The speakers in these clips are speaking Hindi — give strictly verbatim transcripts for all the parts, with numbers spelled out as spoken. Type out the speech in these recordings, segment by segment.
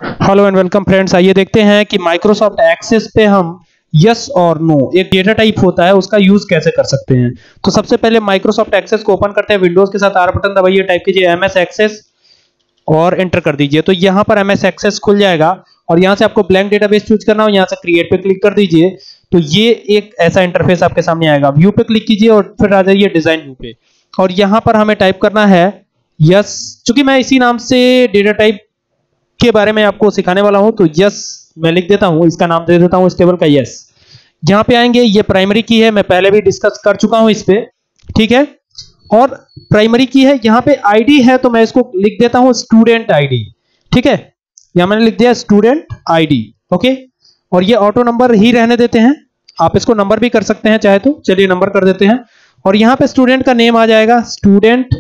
Hello and welcome friends. आइए देखते हैं कि माइक्रोसॉफ्ट एक्सेस पे हम यस और नो एक डेटा टाइप होता है उसका यूज कैसे कर सकते हैं। तो सबसे पहले माइक्रोसॉफ्ट एक्सेस को ओपन करते हैं। विंडोज के साथ आर बटन दबाइए, टाइप कीजिए एमएस एक्सेस और एंटर कर दीजिए। तो यहाँ पर एमएस एक्सेस खुल जाएगा और यहाँ से आपको ब्लैंक डेटाबेस चूज करना हो, यहाँ से क्रिएट पे क्लिक कर दीजिए। तो ये एक ऐसा इंटरफेस आपके सामने आएगा। व्यू पे क्लिक कीजिए और फिर आ जाइए डिजाइन व्यू पे और यहाँ पर हमें टाइप करना है यस। चूंकि मैं इसी नाम से डेटा टाइप के बारे में आपको सिखाने वाला हूं तो यस मैं लिख देता हूं, इसका नाम दे देता हूं इस टेबल का यस। यहां पे आएंगे, ये प्राइमरी की है, मैं पहले भी डिस्कस कर चुका हूं इस पे, ठीक है। और प्राइमरी की है, यहां पे आईडी है तो मैं इसको लिख देता हूं स्टूडेंट आईडी, ठीक है। यहां मैंने लिख दिया स्टूडेंट आईडी, ओके। और ये ऑटो नंबर ही रहने देते हैं, आप इसको नंबर भी कर सकते हैं चाहे तो। चलिए नंबर कर देते हैं और यहां पे स्टूडेंट का नेम आ जाएगा, स्टूडेंट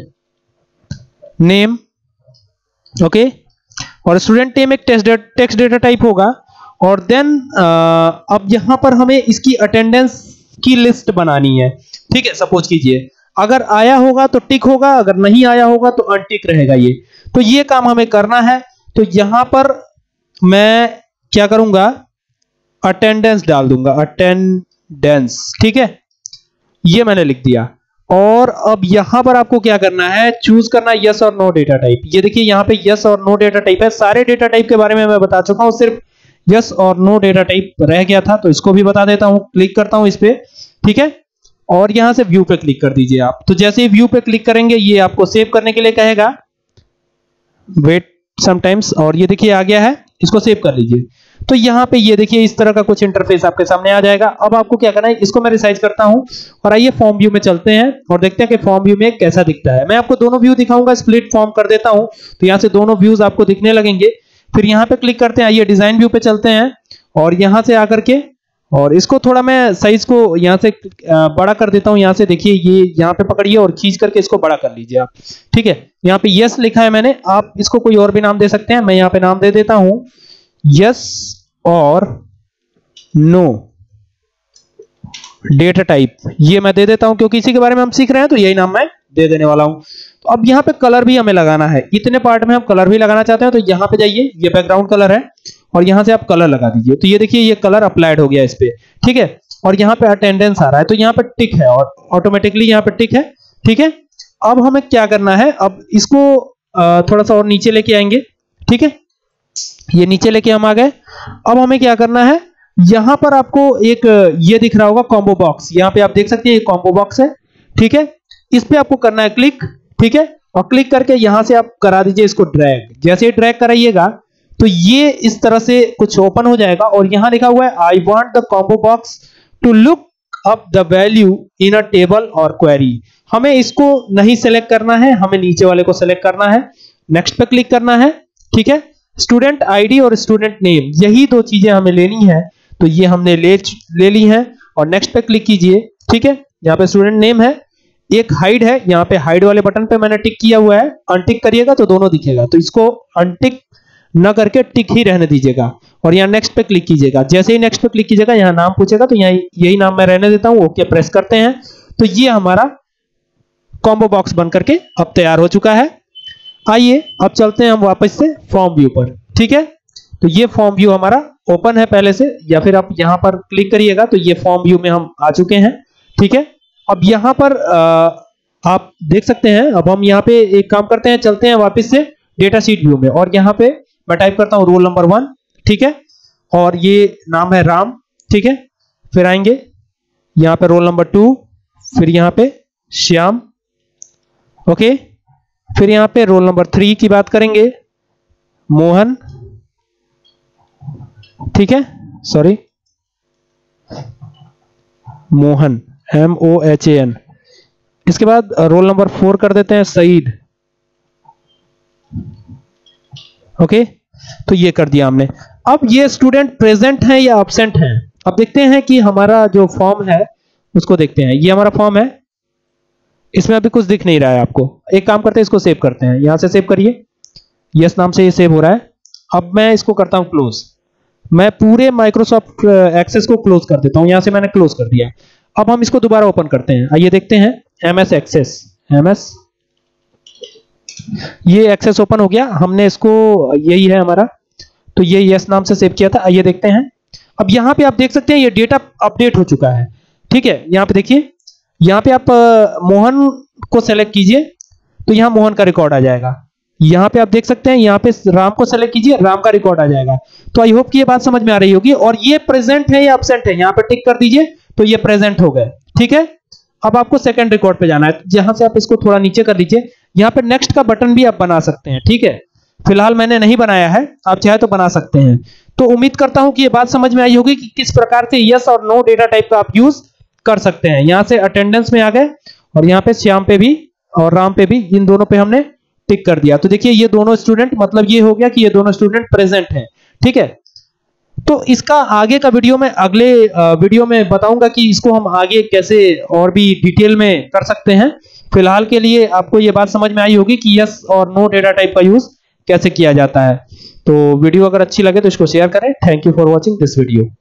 नेम, ओके। और स्टूडेंट नेम एक टेक्स्ट टेक्स्ट डेटा टाइप होगा। और देन अब यहां पर हमें इसकी अटेंडेंस की लिस्ट बनानी है, ठीक है। सपोज कीजिए अगर आया होगा तो टिक होगा, अगर नहीं आया होगा तो अनटिक रहेगा ये। तो ये काम हमें करना है। तो यहां पर मैं क्या करूंगा, अटेंडेंस डाल दूंगा, अटेंडेंस, ठीक है। ये मैंने लिख दिया। और अब यहां पर आपको क्या करना है, चूज करना यस और नो डेटा टाइप। ये देखिए यहां पे यस और नो डेटा टाइप है। सारे डेटा टाइप के बारे में मैं बता चुका हूं, सिर्फ यस और नो डेटा टाइप रह गया था, तो इसको भी बता देता हूं। क्लिक करता हूं इस पे, ठीक है। और यहां से व्यू पे क्लिक कर दीजिए आप। तो जैसे ही व्यू पे क्लिक करेंगे ये आपको सेव करने के लिए कहेगा, वेट समटाइम्स। और ये देखिए आ गया है, इसको सेव कर लीजिए। तो यहां पे ये देखिए इस तरह का कुछ इंटरफेस आपके सामने आ जाएगा। अब आपको क्या करना है, इसको मैं रिसाइज करता हूं और आइए फॉर्म व्यू में चलते हैं और देखते हैं कि फॉर्म व्यू में कैसा दिखता है। मैं आपको दोनों व्यू दिखाऊंगा, स्प्लिट फॉर्म कर देता हूं तो यहां से दोनों व्यूज आपको दिखने लगेंगे। फिर यहां पे क्लिक करते हैं, आइए डिजाइन व्यू पे चलते हैं और यहां से आकर के और इसको थोड़ा मैं साइज को यहां से बड़ा कर देता हूं। यहां से देखिए ये यहां पे पकड़िए और खींच करके इसको बड़ा कर लीजिए आप, ठीक है। यहां पे यस लिखा है मैंने, आप इसको कोई और भी नाम दे सकते हैं। मैं यहां पे नाम दे देता हूं यस और नो डेटा टाइप, ये मैं दे देता हूं क्योंकि इसी के बारे में हम सीख रहे हैं तो यही नाम मैं दे देने वाला हूं। तो अब यहां पे कलर भी हमें लगाना है, इतने पार्ट में हम कलर भी लगाना चाहते हैं। तो यहां पे जाइए, ये बैकग्राउंड कलर है और यहां से आप कलर लगा दीजिए। तो ये देखिए ये कलर अप्लाइड हो गया इस पे, ठीक है। और यहां पे अटेंडेंस आ रहा है तो यहां पे टिक है और ऑटोमेटिकली यहां पे टिक है, ठीक है। अब हमें क्या करना है, अब इसको थोड़ा सा और नीचे लेके आएंगे, ठीक है। ये नीचे लेके हम आ गए। अब हमें क्या करना है, यहां पर आपको एक ये दिख रहा होगा कॉम्बो बॉक्स, यहां पे आप देख सकते हैं ये कॉम्बो बॉक्स है, ठीक है। इस पे आपको करना है क्लिक, ठीक है। और क्लिक करके यहां से आप करा दीजिए इसको ड्रैग। जैसे ही ड्रैग कराइएगा तो ये इस तरह से कुछ ओपन हो जाएगा और यहां लिखा हुआ है I want the combo box to look up the value in a table or query. हमें इसको नहीं सेलेक्ट करना है, हमें नीचे वाले को सेलेक्ट करना है। नेक्स्ट पे क्लिक करना है, ठीक है। स्टूडेंट आईडी और स्टूडेंट नेम, यही दो चीजें हमें लेनी है। तो ये हमने ले ले ली है और नेक्स्ट पे क्लिक कीजिए, ठीक है। यहाँ पे स्टूडेंट नेम है, एक हाइड है, यहाँ पे हाइड वाले बटन पे मैंने टिक किया हुआ है। अनटिक करिएगा तो दोनों दिखेगा, तो इसको अनटिक न करके टिक ही रहने दीजिएगा और यहाँ नेक्स्ट पे क्लिक कीजिएगा। जैसे ही नेक्स्ट पे क्लिक कीजिएगा यहाँ नाम पूछेगा तो यहाँ यही नाम मैं रहने देता हूँ, ओके प्रेस करते हैं। तो ये हमारा कॉम्बो बॉक्स बन करके अब तैयार हो चुका है। आइए अब चलते हैं हम वापस से फॉर्म व्यू पर, ठीक है। तो ये फॉर्म व्यू हमारा ओपन है पहले से, या फिर आप यहां पर क्लिक करिएगा तो ये फॉर्म व्यू में हम आ चुके हैं, ठीक है। अब यहां पर आ, आप देख सकते हैं, अब हम यहां पे एक काम करते हैं, चलते हैं वापस से डेटा शीट व्यू में और यहां पे मैं टाइप करता हूं रोल नंबर वन, ठीक है। और ये नाम है राम, ठीक है। फिर आएंगे यहां पे रोल नंबर टू, फिर यहां पे श्याम, ओके। फिर यहां पे रोल नंबर थ्री की बात करेंगे, मोहन, ठीक है, sorry Mohan, M O H A N. इसके बाद रोल नंबर फोर कर देते हैं सईद, ओके। तो ये कर दिया हमने। अब ये स्टूडेंट प्रेजेंट हैं या एब्सेंट हैं, अब देखते हैं कि हमारा जो फॉर्म है उसको देखते हैं। ये हमारा फॉर्म है, इसमें अभी कुछ दिख नहीं रहा है आपको। एक काम करते हैं, इसको सेव करते हैं, यहां से सेव करिए, यस नाम से ये सेव हो रहा है। अब मैं इसको करता हूं क्लोज, मैं पूरे माइक्रोसॉफ्ट एक्सेस को क्लोज कर देता हूं। यहां से मैंने क्लोज कर दिया। अब हम इसको दोबारा ओपन करते हैं, आइए देखते हैं एमएस एक्सेस, एमएस ये एक्सेस ओपन हो गया, हमने इसको, यही है हमारा, तो ये यस नाम से सेव किया था। आइए देखते हैं। अब यहाँ पे आप देख सकते हैं ये डेटा अपडेट हो चुका है। ठीक है, यहाँ पे देखिए, यहाँ पे आप मोहन को सेलेक्ट कीजिए तो यहाँ मोहन का रिकॉर्ड आ जाएगा। यहाँ पे आप देख सकते हैं, यहाँ पे राम को सेलेक्ट कीजिए, राम का रिकॉर्ड आ जाएगा। तो आई होप कि ये बात समझ में आ रही होगी। और ये प्रेजेंट है या एब्सेंट है, यहाँ पे टिक कर दीजिए तो ये प्रेजेंट हो गए। ठीक है, अब आपको सेकंड रिकॉर्ड पे जाना है, जहां से आप इसको थोड़ा नीचे कर लीजिए। यहाँ पे नेक्स्ट का बटन भी आप बना सकते हैं। ठीक है, फिलहाल मैंने नहीं बनाया है, आप चाहे तो बना सकते हैं। तो उम्मीद करता हूं कि ये बात समझ में आई होगी कि किस प्रकार से यस और नो डेटा टाइप का आप यूज कर सकते हैं। यहां से अटेंडेंस में आ गए और यहाँ पे श्याम पे भी और राम पे भी, इन दोनों पे हमने टिक कर दिया। तो देखिए ये दोनों स्टूडेंट, मतलब ये हो गया कि ये दोनों स्टूडेंट प्रेजेंट हैं। ठीक है, तो इसका आगे का वीडियो में अगले वीडियो में बताऊंगा कि इसको हम आगे कैसे और भी डिटेल में कर सकते हैं। फिलहाल के लिए आपको ये बात समझ में आई होगी कि यस और नो डेटा टाइप का यूज कैसे किया जाता है। तो वीडियो अगर अच्छी लगे तो इसको शेयर करें। Thank you for watching this video.